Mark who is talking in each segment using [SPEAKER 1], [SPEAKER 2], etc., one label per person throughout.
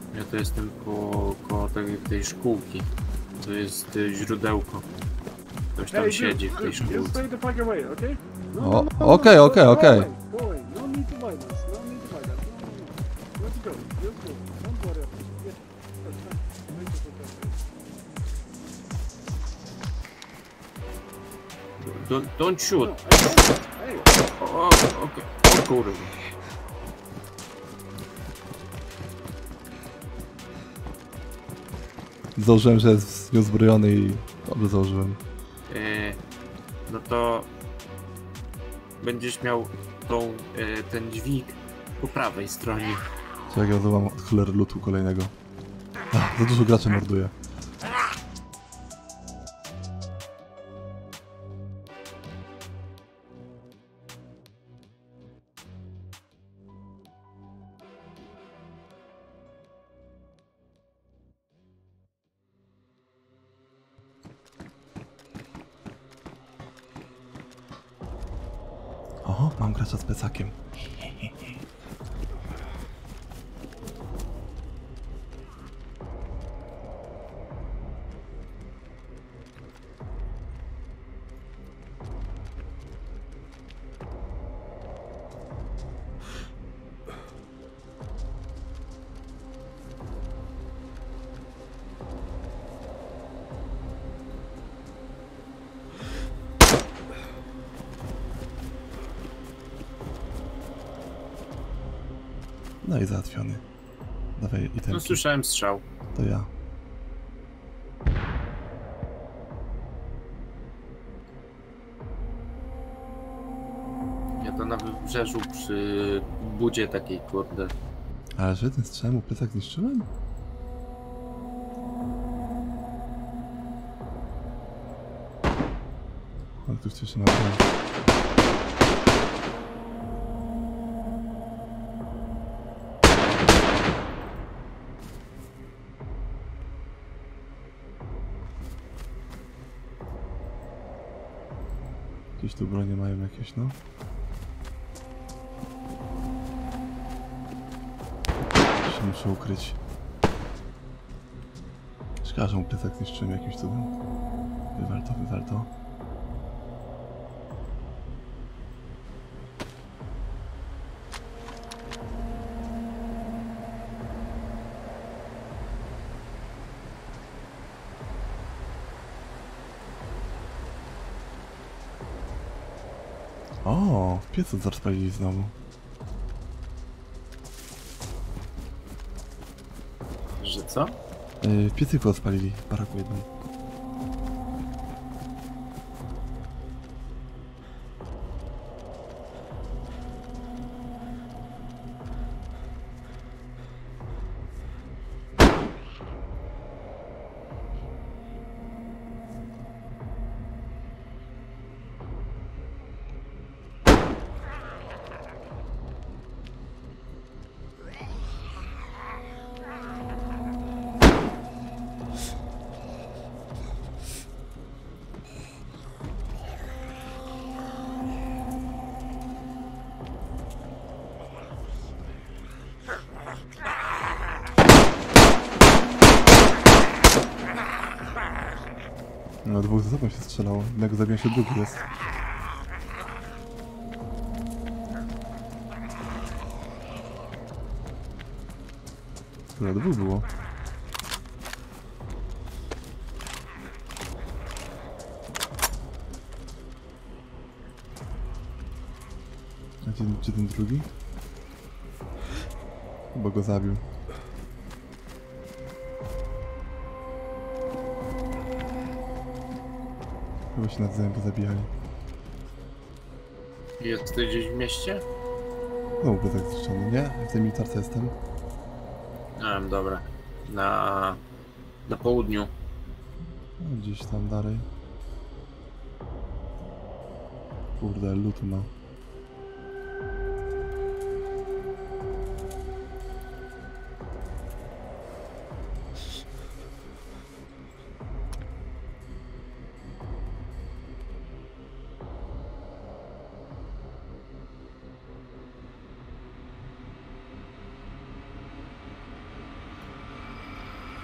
[SPEAKER 1] Ja to jestem koło tej szkółki. To jest źródełko. Ktoś tam siedzi w tej szkółce.
[SPEAKER 2] O, okej.
[SPEAKER 1] Don't shoot. O, okej. O kurwa.
[SPEAKER 2] Założyłem, że jest nieuzbrojony i dobrze założyłem.
[SPEAKER 1] No to będziesz miał ten dźwig po prawej stronie.
[SPEAKER 2] Czekaj, ja mam od cholery lutu kolejnego. Za dużo graczy morduje. Oho, mam gracza z plecakiem. No i załatwiony. Dawaj itemki.
[SPEAKER 1] No słyszałem strzał.
[SPEAKER 2] To ja.
[SPEAKER 1] Ja to na wybrzeżu przy budzie takiej, kurde.
[SPEAKER 2] Ale że ten strzał mu plecak zniszczyłem? Ale tu jeszcze ma broń. Gdzieś tu bronie mają jakieś, no. Się muszę ukryć. Szkoda, że mu plecak zniszczyłem jakimś cudem. Wywal to. O, w piecu rozpalili znowu.
[SPEAKER 1] Że co?
[SPEAKER 2] W piecyku rozpalili, w baraku jednym. No, dwóch ze sobą się strzelało. Jednego zabiłem się, drugi jest. Tyle dwóch było. A gdzie ten drugi? Chyba go zabił. Chyba się nawzajem pozabijali.
[SPEAKER 1] Jesteś gdzieś w mieście?
[SPEAKER 2] No, bo tak zniszczony, nie? W tej militarce jestem.
[SPEAKER 1] Dobra. Na południu.
[SPEAKER 2] No, gdzieś tam dalej. Kurde, lutu ma.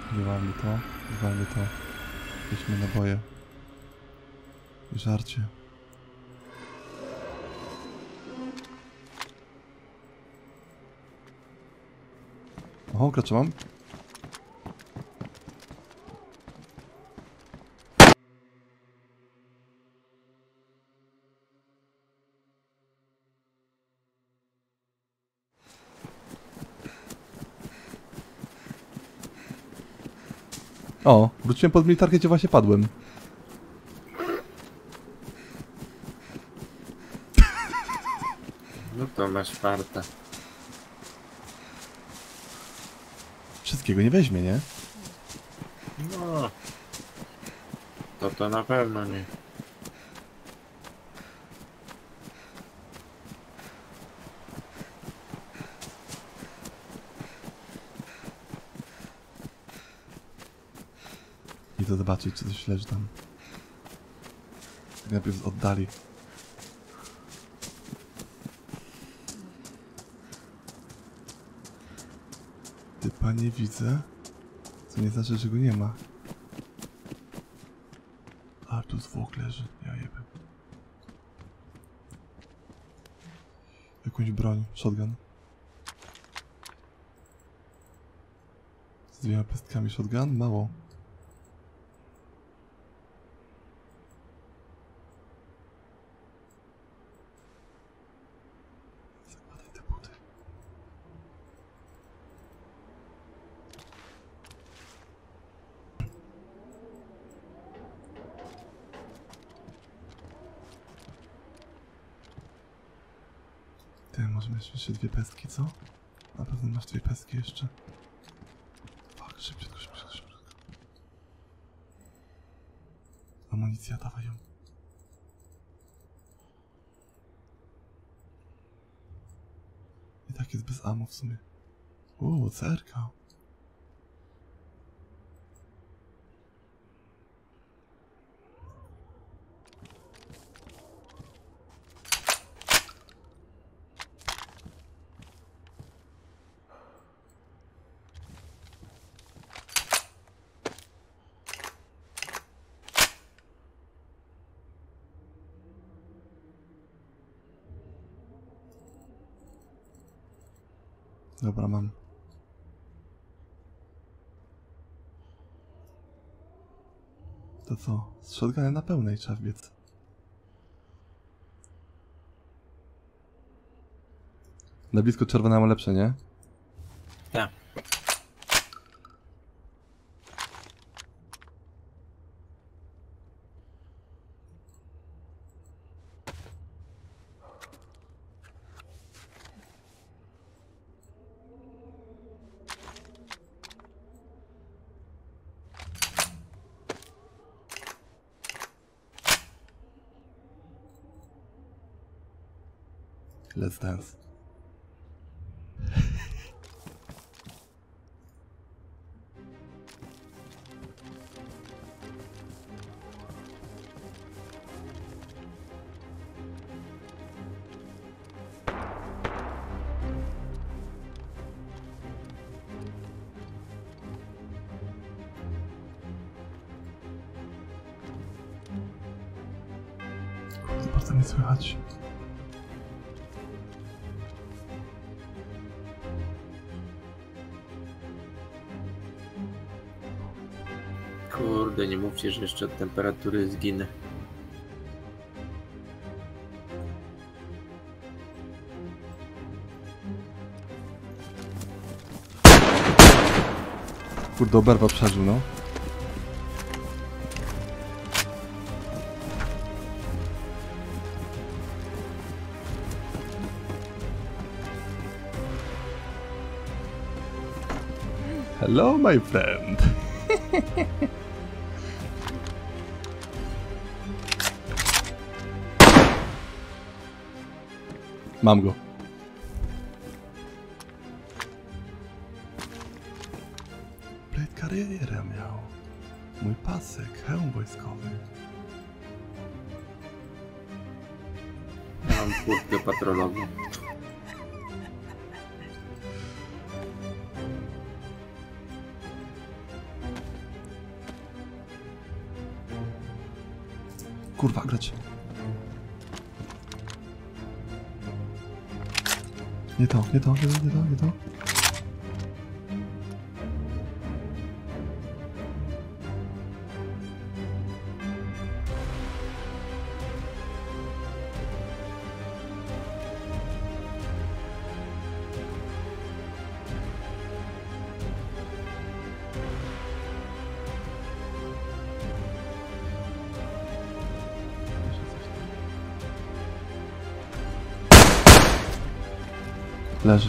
[SPEAKER 2] Wywalmy to, wywalmy to. Weźmy naboje. I żarcie. Oho, gracza mam. O, wróciłem pod militarkę, gdzie właśnie padłem.
[SPEAKER 1] No to masz farta.
[SPEAKER 2] Wszystkiego nie weźmie, nie?
[SPEAKER 1] No. To na pewno nie.
[SPEAKER 2] Idę zobaczyć, czy coś leży tam. Tak najpierw z oddali. Typa nie widzę. Co nie znaczy, że go nie ma. A tu zwłok leży. Ja jebę. Jakąś broń. Shotgun. Z 2 pestkami shotgun? Mało. Zakładaj te buty. Ty, może mieć jeszcze 2 pestki, co? Na pewno masz 2 pestki jeszcze. Fuck, szybciutko, szybciutko, szybciutko. Amunicja, dawaj ją. I tak jest bez ammo w sumie. CR-ka. Dobra, mam. To co? Z shotgunem na pełnej trzeba wbiec. Na blisko czerwone ma lepsze, nie?
[SPEAKER 1] Tak.
[SPEAKER 2] Let's dance. Kurde, bardzo nie słychać.
[SPEAKER 1] Kurde, nie mówcie, że jeszcze od temperatury zginę.
[SPEAKER 2] Kurde, oberwa przeżył, no. Hello, my friend. Mam go. Blade karierę miał. Mój pasek, hełm wojskowy.
[SPEAKER 1] Mam kurtkę patrolową.
[SPEAKER 2] Kurwa, grać. Nie to, nie to, nie to, nie to, nie to. Leży.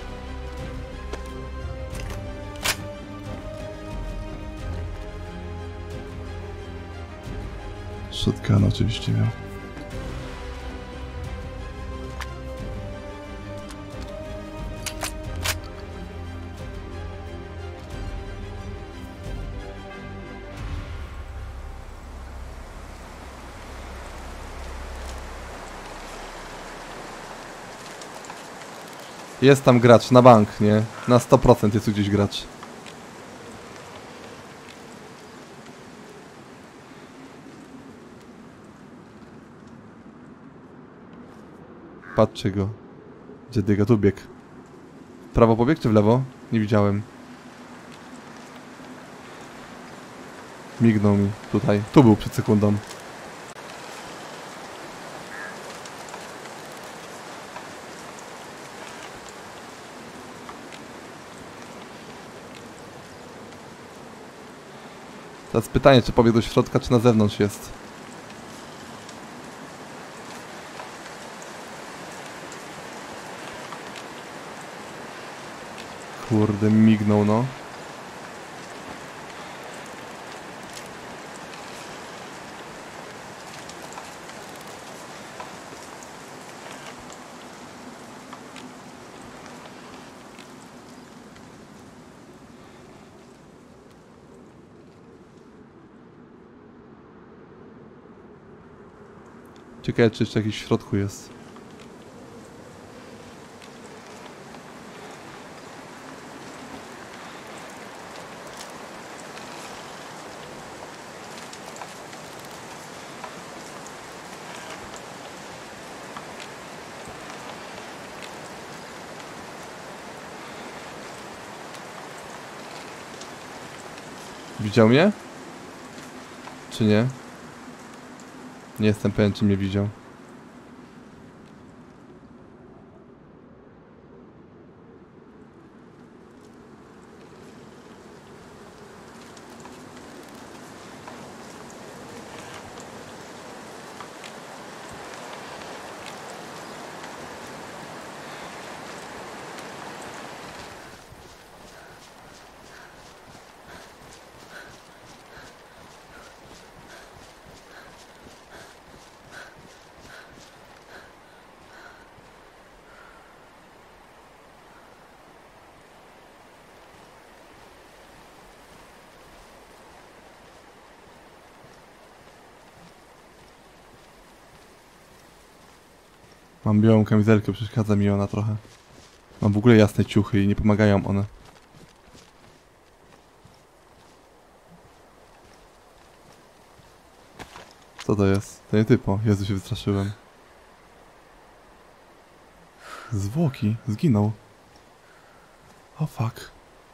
[SPEAKER 2] Shotgun oczywiście miał. Jest tam gracz, na bank, nie? Na 100% jest tu gdzieś gracz. Patrzcie go. Gdzie dyga? Tu bieg. W prawo pobieg czy w lewo? Nie widziałem. Mignął mi tutaj. Tu był przed sekundą. Teraz pytanie, czy pobiegł do środka, czy na zewnątrz jest. Kurde, mignął, no. Ciekawe, czy jeszcze jakiś w środku jest. Widział mnie? Czy nie? Nie jestem pewien, czy mnie widział. Mam białą kamizelkę, przeszkadza mi ona trochę. Mam w ogóle jasne ciuchy i nie pomagają one. Co to jest? To nie typo. Jezu, się wystraszyłem. Zwłoki. Zginął. O fuck.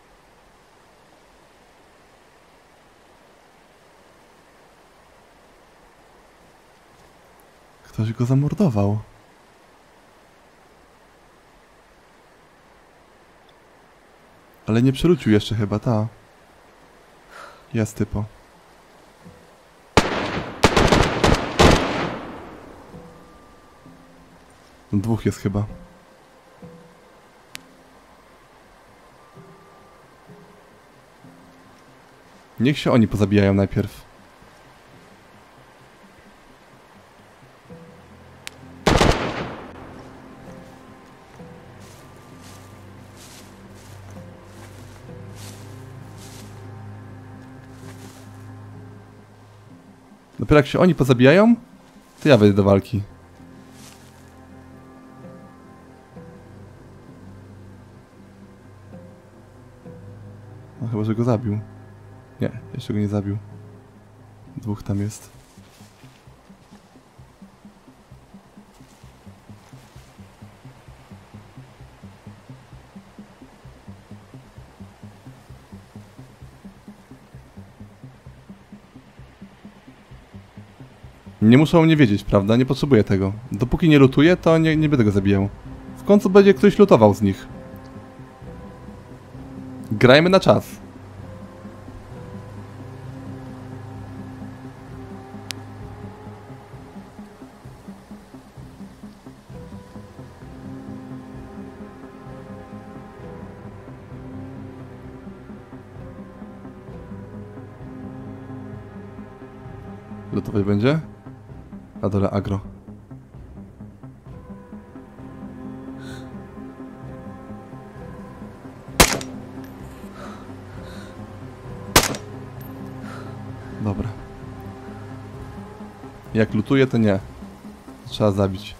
[SPEAKER 2] Ktoś go zamordował. Ale nie przerzucił jeszcze chyba, ta. Jest typo. Dwóch jest chyba. Niech się oni pozabijają najpierw. Dopiero jak się oni pozabijają, to ja wejdę do walki. No chyba, że go zabił. Nie, jeszcze go nie zabił. Dwóch tam jest. Nie muszą mnie wiedzieć, prawda? Nie potrzebuję tego. Dopóki nie lutuję, to nie będę go zabijał. W końcu będzie ktoś lutował z nich. Grajmy na czas. Lutować będzie? Na dole agro. Dobra. Jak lutuje, to nie. Trzeba zabić.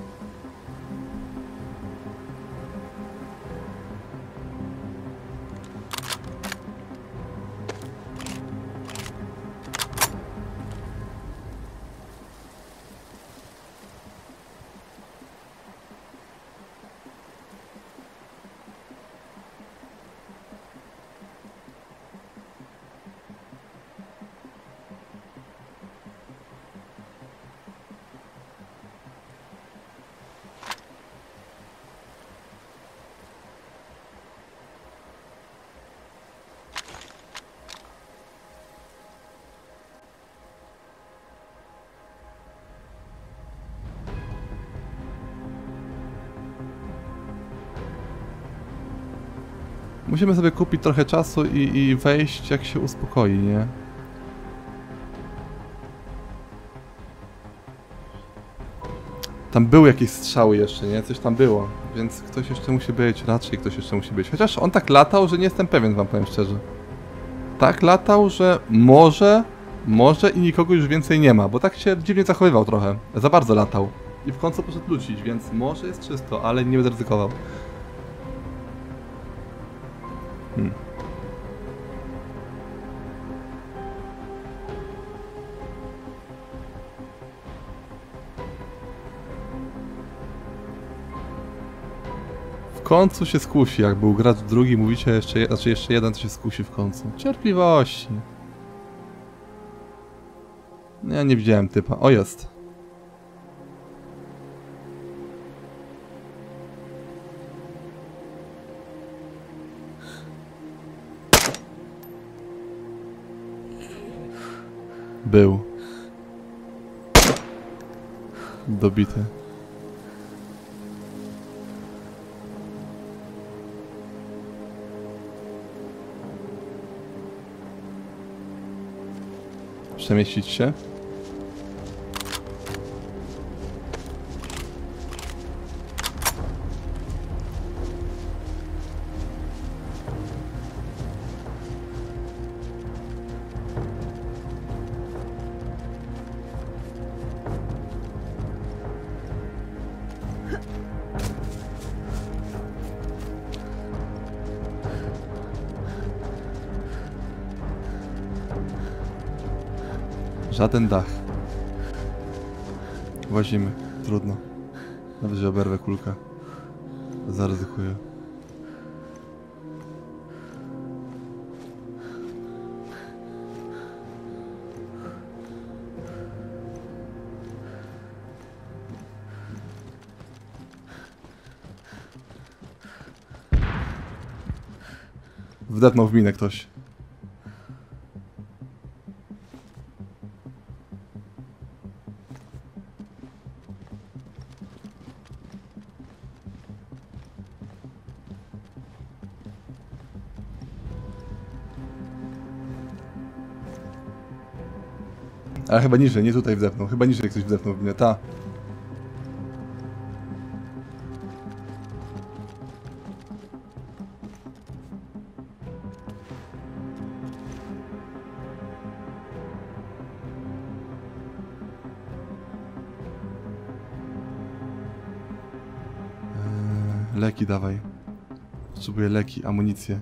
[SPEAKER 2] Musimy sobie kupić trochę czasu i wejść, jak się uspokoi, nie? Tam były jakieś strzały jeszcze, nie? Coś tam było. Więc ktoś jeszcze musi być, raczej ktoś jeszcze musi być. Chociaż on tak latał, że nie jestem pewien, wam powiem szczerze. Tak latał, że może i nikogo już więcej nie ma, bo tak się dziwnie zachowywał trochę. Za bardzo latał. I w końcu poszedł lucić, więc może jest czysto, ale nie będę ryzykował. W końcu się skusi, jak był gracz drugi, mówicie jeszcze jeden, to się skusi w końcu. Cierpliwości. Ja nie widziałem typa. O, jest. Był. Dobity. Przemieścić się. Żaden dach. Łazimy. Trudno. Nawet, że oberwę kulkę. Zaryzykuję. Wdepnął w minę ktoś. Ale chyba niżej, nie tutaj wdepnął. Chyba niżej ktoś wdepnął w mnie. Ta. Leki dawaj. Potrzebuję leki, amunicję.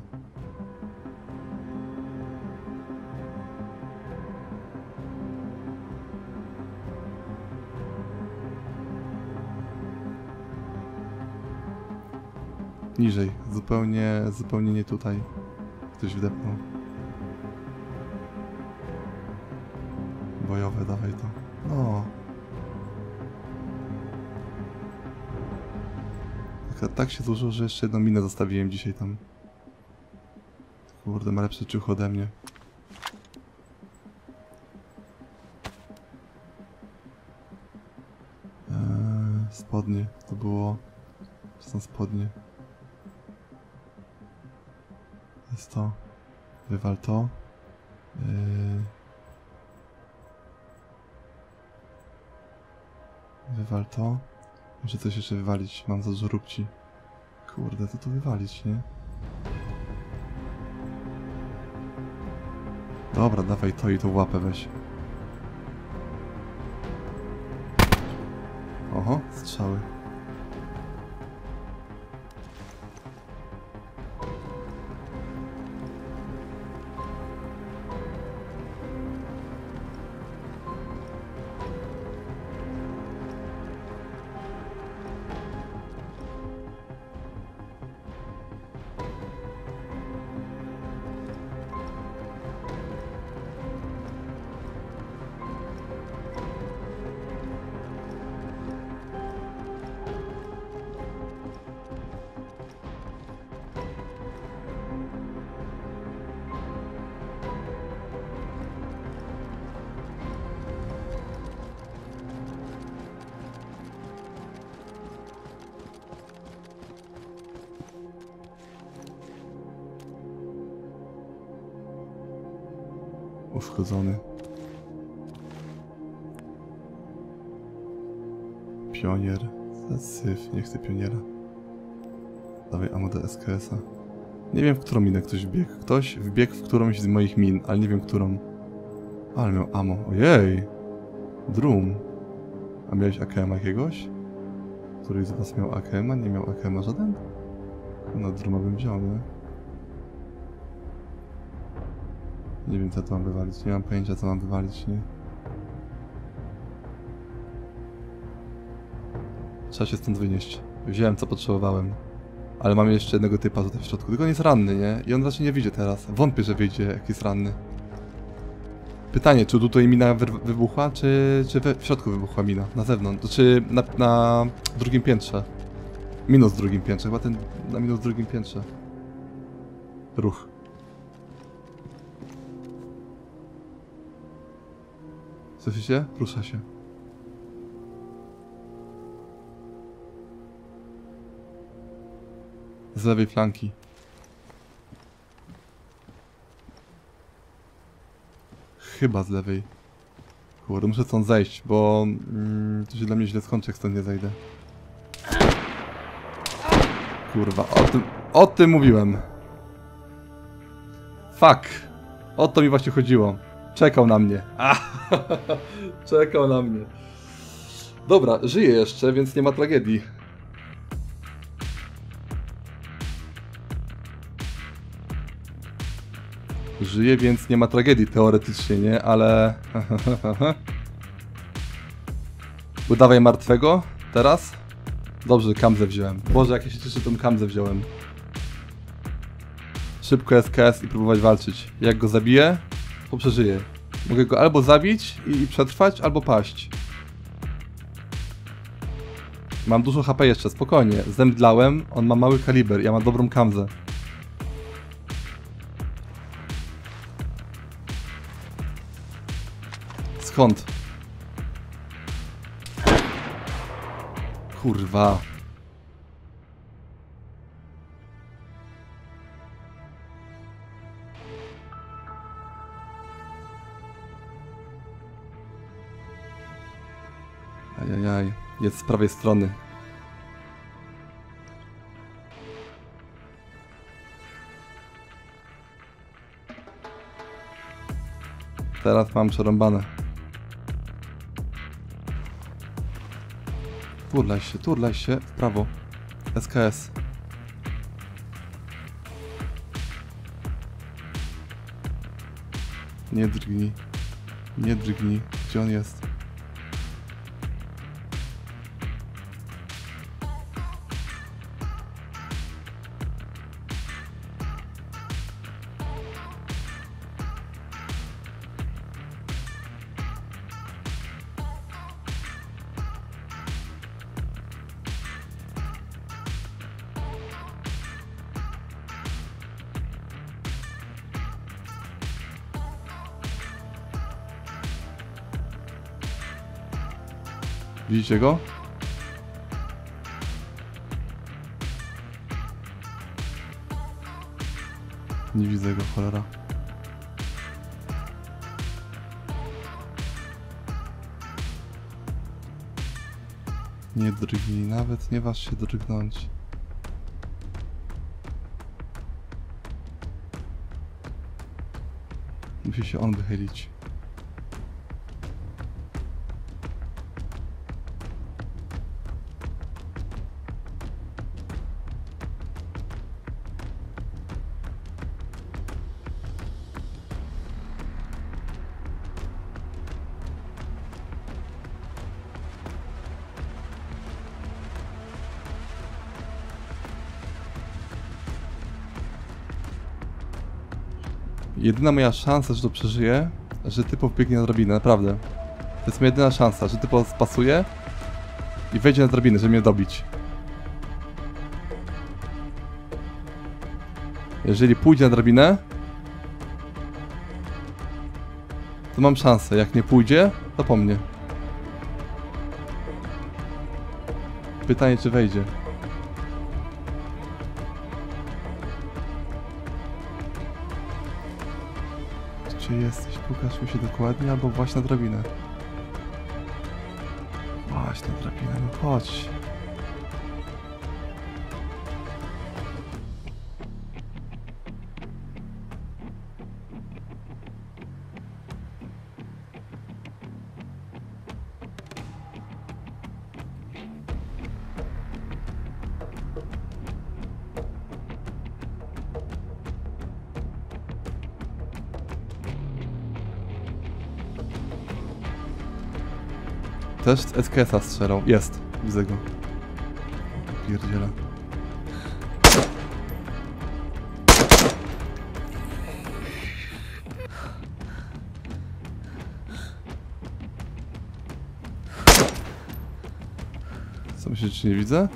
[SPEAKER 2] Niżej, zupełnie nie tutaj. Ktoś wdepnął. Bojowe, dawaj to. No. Tak się złożyło, że jeszcze jedną minę zostawiłem dzisiaj tam. Kurde, ma lepszy ciuch ode mnie. Spodnie, to było... Co są spodnie? To jest to. Wywal to. Wywal to. Muszę coś jeszcze wywalić, mam za dużo róbci. Kurde, to tu wywalić, nie? Dobra, dawaj to i tą łapę weź. Oho, strzały. Uszkodzony. Pionier. Syf, nie chcę pioniera. Dawaj ammo do SKS-a. Nie wiem, w którą minę ktoś wbiegł. Ktoś wbiegł w którąś z moich min, ale nie wiem, którą. Ale miał ammo. Ojej! Drum. A miałeś AKM jakiegoś? Któryś z was miał AKM-a? Nie miał AKM-a żaden? No, druma bym wziął, nie? Nie wiem, co tu mam wywalić. Nie mam pojęcia, co mam wywalić, nie? Trzeba się stąd wynieść. Wziąłem, co potrzebowałem. Ale mam jeszcze jednego typa tutaj w środku. Tylko on jest ranny, nie? I on raczej nie wyjdzie teraz. Wątpię, że wyjdzie, jak jest ranny. Pytanie, czy tutaj mina wybuchła, czy w środku wybuchła mina? Na zewnątrz. Czy na drugim piętrze? Minus drugim piętrze. Chyba ten na minus drugim piętrze. Ruch. Słyszycie? Rusza się. Z lewej flanki. Chyba z lewej. Kurde, muszę stąd zejść, bo to się dla mnie źle skończy, jak stąd nie zejdę. Kurwa, o tym mówiłem. Fuck. O to mi właśnie chodziło. Czekał na mnie. Czekał na mnie. Dobra, żyję jeszcze, więc nie ma tragedii. Żyję, więc nie ma tragedii teoretycznie, nie? Ale... Udawaj martwego? Teraz? Dobrze, kamzę wziąłem. Boże, jak ja się cieszę, tą kamzę wziąłem. Szybko SKS i próbować walczyć. Jak go zabiję, to przeżyję. Mogę go albo zabić i przetrwać, albo paść. Mam dużo HP jeszcze, spokojnie. Zemdlałem, on ma mały kaliber, ja mam dobrą kamzę. Skąd? Kurwa. Ajajaj, jest z prawej strony. Teraz mam przerąbane. Turlaj się, w prawo. SKS. Nie drgnij. Nie drgnij. Gdzie on jest? Widzicie go? Nie widzę go, cholera. Nie drgnij, nawet nie waż się drgnąć. Musi się on wychylić. Jedyna moja szansa, że to przeżyję, że typo wbiegnie na drabinę, naprawdę. To jest moja jedyna szansa, że typo spasuje i wejdzie na drabinę, żeby mnie dobić. Jeżeli pójdzie na drabinę, to mam szansę. Jak nie pójdzie, to po mnie. Pytanie, czy wejdzie. Gdzie jesteś? Pokaż mi się dokładnie, albo właśnie na drabinę. Właśnie na drabinę, no chodź. Też z SKS-a strzelał. Jest. Widzę go. Pierdziele. Co myślisz, czy nie widzę?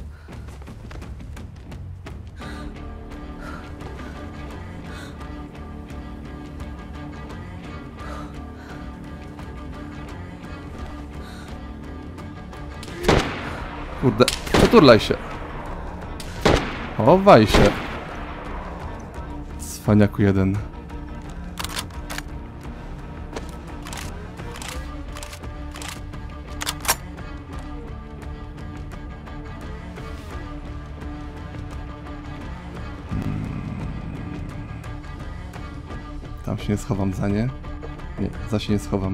[SPEAKER 2] Kurde, przeturlaj się. Chowaj się. Cwaniaku jeden. Tam się nie schowam za nie. Nie, za się nie schowam.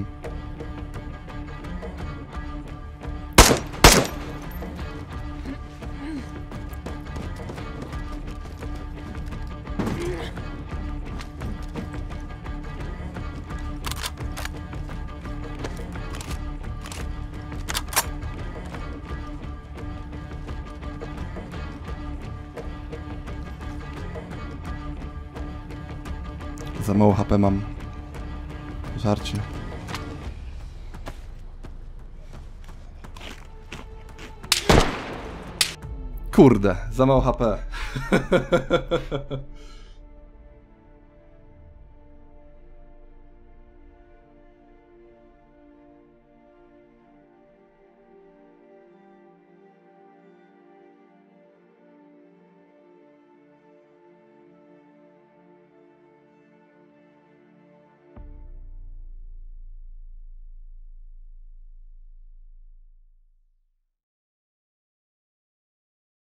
[SPEAKER 2] Za mało HP mam. Żarcie. Kurde, za mało HP.